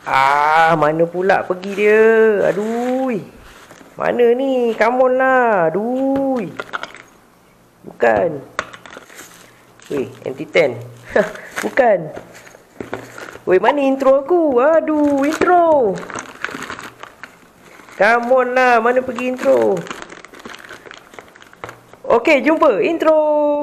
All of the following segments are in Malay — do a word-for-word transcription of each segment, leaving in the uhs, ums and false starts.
Ah, mana pula pergi dia? Aduh. Mana ni? Come on lah. Aduh. Bukan. Weh, anti ten. Bukan. Weh, mana intro aku? Aduh, intro. Come on lah. Mana pergi intro? Okey, jumpa. Intro.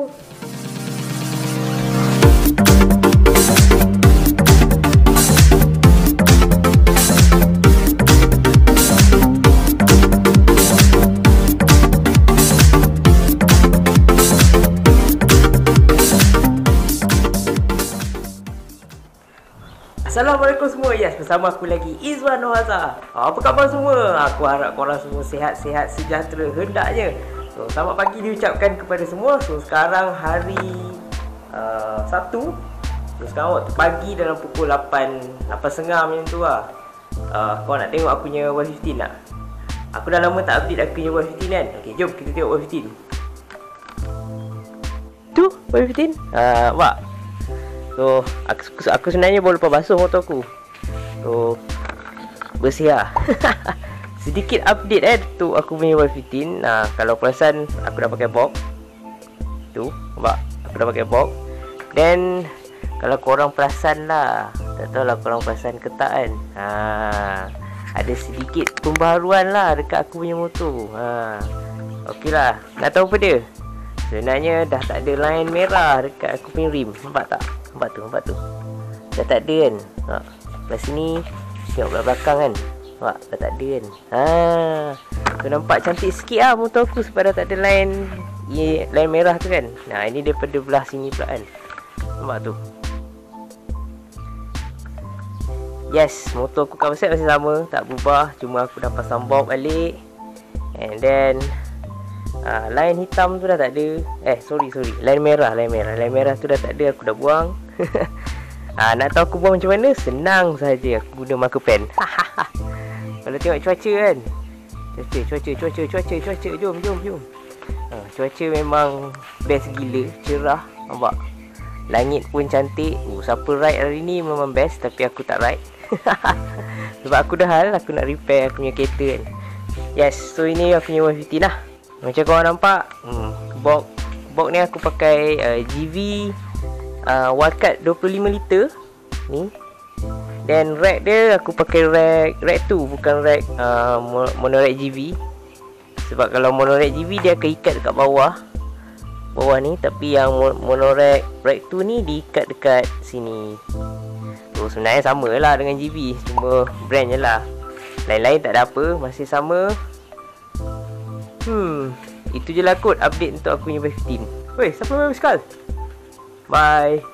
Assalamualaikum semua. Yes, bersama aku lagi Izwan Nohaza. Apa khabar semua? Aku harap korang semua sihat-sihat, sejahtera hendaknya. So, selamat pagi diucapkan kepada semua. So, sekarang hari uh, Sabtu. So, sekarang waktu pagi dalam pukul lapan, lapan tiga puluh macam tu lah. uh, Kau nak tengok aku punya Y fifteen tak? Aku dah lama tak update aku punya Y fifteen kan. Ok, jom kita tengok Y fifteen. Tu Y fifteen. uh, Wah. So, aku, aku sebenarnya baru lepas basuh motor aku. So, bersih lah. Sedikit update eh tu aku punya Y fifteen. Nah, kalau perasan aku dah pakai box. Tu, nampak? Aku dah pakai box. Then, kalau korang perasan lah, tak tahu lah korang perasan ke tak kan. Ha, ada sedikit pembaharuan lah dekat aku punya motor. Ha, okey lah. Nak tahu apa dia? Sebenarnya dah tak ada line merah dekat aku punya rim. Nampak tak? Nampak tu, nampak tu. Dah tak ada kan. Ha, belah sini, tengok belah belakang kan. Nampak, dah tak ada kan. Ha, tu nampak cantik sikit lah motor aku sebab dah tak ada line ye, line merah tu kan. Nah, ini daripada belah sini pula kan. Nampak tu. Yes, motor aku cover set masih sama, tak berubah. Cuma aku dah pasang bulb balik. And then Ah, line hitam tu dah tak ada. Eh, sorry, sorry. Line merah, line merah. Line merah tu dah tak ada, aku dah buang. ah, Nak tahu aku buang macam mana? Senang saja. Aku guna marker pen. Kalau tengok cuaca kan. Cuaca, cuaca, cuaca, cuaca, cuaca. Jom, jom, jom. ah, Cuaca memang best gila. Cerah. Nampak? Langit pun cantik. uh, Siapa ride hari ni memang best. Tapi aku tak ride. Sebab aku dah hal, aku nak repair aku punya kereta kan. Yes, so ini aku punya Y fifteen lah. Macam korang nampak, hmm, box box ni aku pakai uh, G V uh, wildcard dua puluh lima liter ni. Dan rack dia aku pakai rack rack tu, bukan rack uh, monorack G V. Sebab kalau monorack G V dia akan ikat dekat bawah bawah ni, tapi yang monorack rack tu ni diikat dekat sini. So sebenarnya sama lah dengan G V, cuma brand je lah. Lain-lain tak ada apa, masih sama. Hmm, itu je lah kot update untuk aku punya Y fifteen. Weh, siapa main Skull? Bye.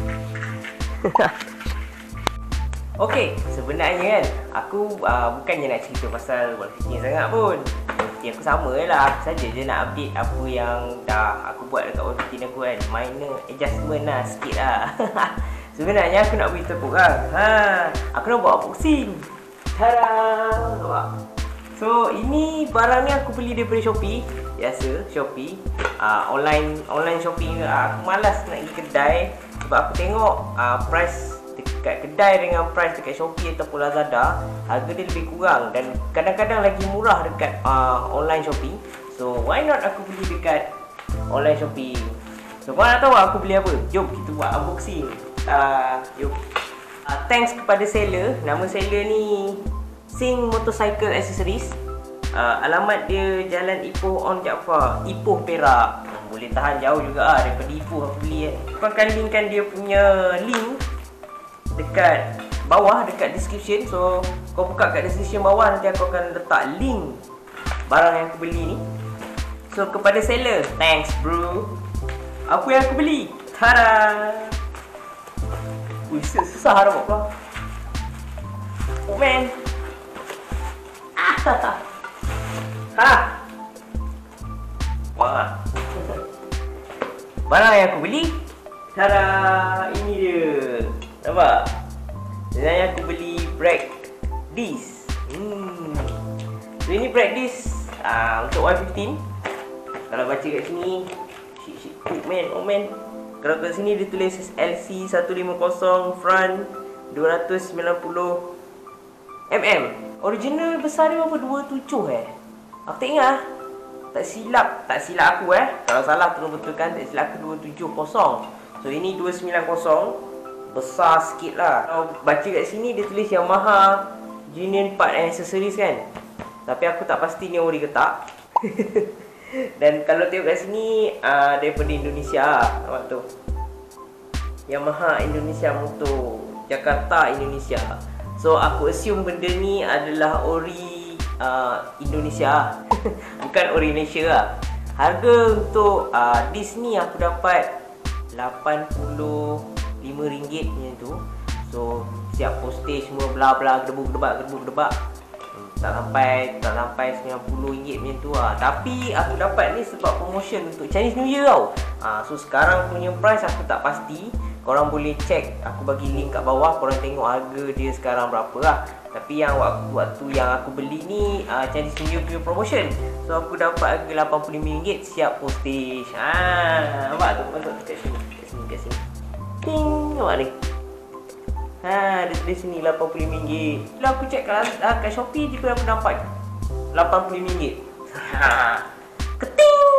Okay, sebenarnya kan aku uh, bukannya nak cerita pasal Y fifteen sangat pun. Y fifteen aku sama je lah. Aku saja je nak update apa yang dah aku buat dekat Y fifteen aku kan. Minor adjustment lah sikit lah. Sebenarnya aku nak beritahu korang, ha, aku nak buat unboxing. Tada! Nampak? So, ini barang ni aku beli daripada Shopee. Biasa, Shopee. uh, Online online shopping. uh, Aku malas nak pergi kedai. Sebab aku tengok uh, price dekat kedai dengan price dekat Shopee ataupun Lazada, harga dia lebih kurang. Dan kadang-kadang lagi murah dekat uh, online shopping. So, why not aku beli dekat online shopping. So, korang nak tahu aku beli apa? Jom kita buat unboxing. uh, Jom. uh, Thanks kepada seller. Nama seller ni Sing Motorcycle Accessories. uh, Alamat dia Jalan Ipoh On Jaafar, Ipoh Perak. hmm, Boleh tahan jauh juga lah. Daripada Ipoh aku beli kan. Aku akan linkkan dia punya link dekat bawah, dekat description. So kau buka kat description bawah, nanti aku akan letak link barang yang aku beli ni. So kepada seller, thanks bro. Apa yang aku beli? Tada! Ui, susah lah nak buat. Oh man. Ha. Wah. Barang yang aku beli. Tada, ini dia. Nampak? Sebenarnya aku beli brake disc. Hmm. So ini brake disc uh, untuk Y fifteen. Kalau baca kat sini, shit shit, oh man, oh man. Kalau kat sini dia tulis L C seratus lima puluh front dua ratus sembilan puluh mm. Original besar dia berapa? dua puluh tujuh eh. Aku tak ingat. Tak silap, tak silap aku eh. Kalau salah tolong betulkan. Tak silap aku dua tujuh kosong. So ini dua sembilan kosong. Besar sikit lah. Kalau baca kat sini dia tulis Yamaha Genuine Part and Accessories kan. Tapi aku tak pasti ni ori ke tak. Dan kalau tengok kat sini uh, daripada Indonesia lah. Nampak tu, Yamaha Indonesia Motor, Jakarta Indonesia. So aku assume benda ni adalah ori uh, Indonesia. Bukan ori Malaysia lah. Harga untuk uh, disc ni aku dapat lapan puluh lima ringgit macam tu. So siap postage semua bla bla gedebuk-gedebak gedebuk-gedebak. Tak sampai tak sampai sembilan puluh ringgit macam tu lah. Tapi aku dapat ni sebab promotion untuk Chinese New Year tau. ha, So sekarang punya price aku tak pasti. Korang boleh check, aku bagi link kat bawah. Korang tengok harga dia sekarang berapa lah. Tapi yang waktu, waktu yang aku beli ni uh, Chinese New Year punya promotion. So aku dapat harga lapan puluh lima ringgit siap postage. Haa, nampak tu? Nampak tu kat sini, kat sini, kat sini. Ting, nampak ni? Ha, dia tulis sini lapan puluh lima ringgit. Bila aku check kat, uh, kat Shopee juga aku nampak lapan puluh lima ringgit. Keting.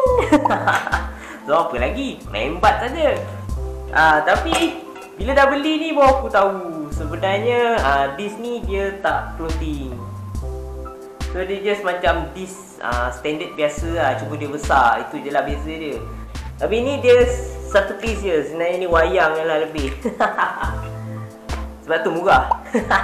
So apa lagi? Main bat saja. Ah, tapi bila dah beli ni baru aku tahu sebenarnya ah, disc ni dia tak floating. So dia just macam disc ah, standard biasa lah, cuma dia besar. Itu je lah biasa dia. Tapi ni dia satu piece je. Sebenarnya ni wayang je lah lebih. Sebab tu murah.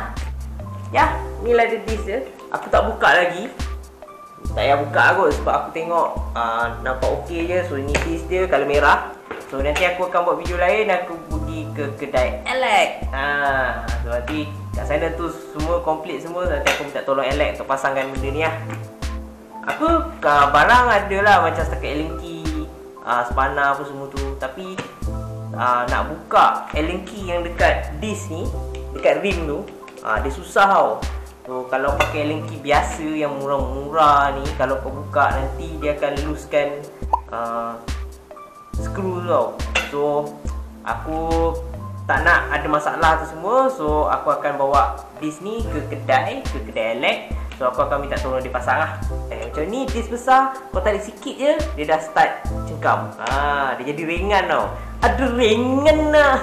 Ya, inilah dia disc dia. Aku tak buka lagi. Tak payah buka kot sebab aku tengok uh, nampak okey je. So ini disc dia colour merah. So nanti aku akan buat video lain. Aku pergi ke kedai Elec. Ha, so nanti kat sana tu semua komplit semua. Nanti aku minta tolong Elec untuk pasangkan benda ni lah. Aku uh, barang ada lah macam setakat Allen key, uh, spanner apa semua tu. Tapi uh, nak buka Allen key yang dekat disc ni, dekat rim tu, uh, dia susah tau. So kalau pakai Allen key biasa yang murah-murah ni, kalau kau buka nanti dia akan loose-kan uh, screw tau. So aku tak nak ada masalah tu semua. So aku akan bawa disc ni ke kedai, ke kedai Elec. So aku akan minta tolong dia pasang lah. Eh, macam ni disc besar, kau tarik sikit je dia dah start cengkam. Ah, dia jadi ringan tau. Ada ringan lah.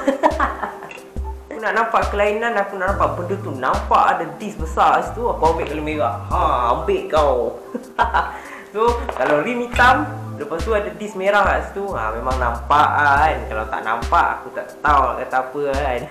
Aku nak nampak kelainan, aku nak nampak benda tu nampak ada disc besar kat situ. Aku ambil colour merah. Ha, ambil kau. So kalau rim hitam, lepas tu ada disc merah kat situ, ha, memang nampak kan. Kalau tak nampak, aku tak tahu nak kata apa kan.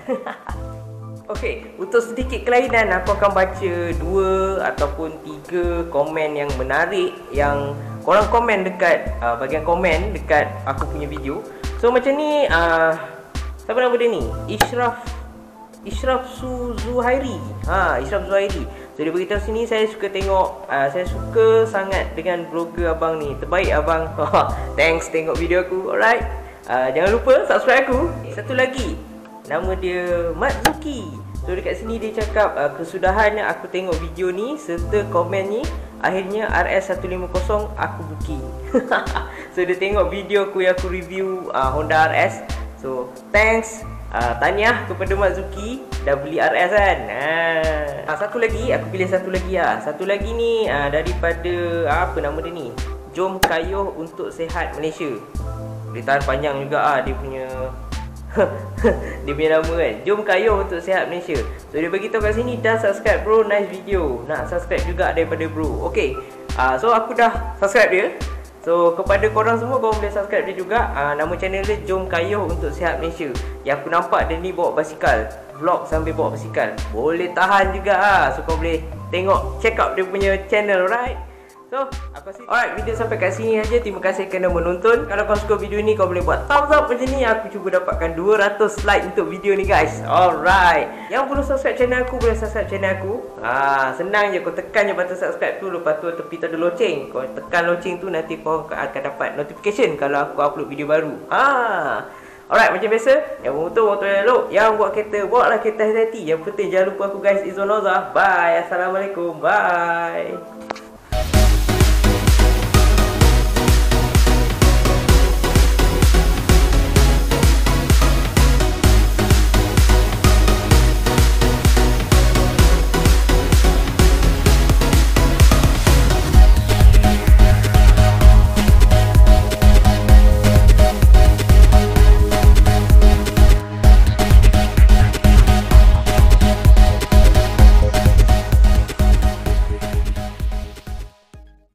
Okey, untuk sedikit kelainan, aku akan baca dua ataupun tiga komen yang menarik yang korang komen dekat uh, bahagian komen dekat aku punya video. So macam ni, uh, siapa nama dia ni? Ishraf Ishraf Su Zuhairi. Ha, Ishraf Zuhairi. So dia beritahu sini, saya suka tengok, uh, saya suka sangat dengan blogger abang ni. Terbaik abang. Thanks tengok video aku. Alright. Uh, jangan lupa subscribe aku. Satu lagi, nama dia Mat Zuki. So dekat sini dia cakap uh, kesudahan aku tengok video ni serta komen ni, akhirnya R S seratus lima puluh aku booking. So dia tengok video aku yang aku review uh, Honda R S. So thanks, uh, tahniah kepada Mat Zuki dah beli R S kan. uh, Satu lagi, aku pilih satu lagi lah. Satu lagi ni uh, daripada uh, apa nama dia ni, Jom Kayuh Untuk Sehat Malaysia. Dia tahan panjang juga ah dia punya dia punya nama kan, Jom Kayuh Untuk Sehat Malaysia. So dia beritahu kat sini, dah subscribe bro, nice video. Nak subscribe juga daripada bro. Okay, uh, so aku dah subscribe dia. So kepada korang semua, korang boleh subscribe dia juga. uh, Nama channel dia Jom Kayuh Untuk Sehat Malaysia. Yang aku nampak dia ni bawa basikal, vlog sambil bawa basikal. Boleh tahan juga ah. So korang boleh tengok, check out dia punya channel, right? So, aku rasa alright, video sampai kat sini aja. Terima kasih kerana menonton. Kalau kau suka video ni, kau boleh buat thumbs up macam ni. Aku cuba dapatkan dua ratus like untuk video ni guys. Alright. Yang belum subscribe channel aku, boleh subscribe channel aku. Ah, senang je, kau tekan je button subscribe tu. Lepas tu tepi tu ada loceng. Kau tekan loceng tu, nanti kau akan dapat notification kalau aku upload video baru. Ah. Alright, macam biasa, yang bermotor motor elok, yang buat kereta bawa lah kereta hati-hati. Yang penting jangan lupa aku guys, Izwan Oza. Bye. Assalamualaikum. Bye.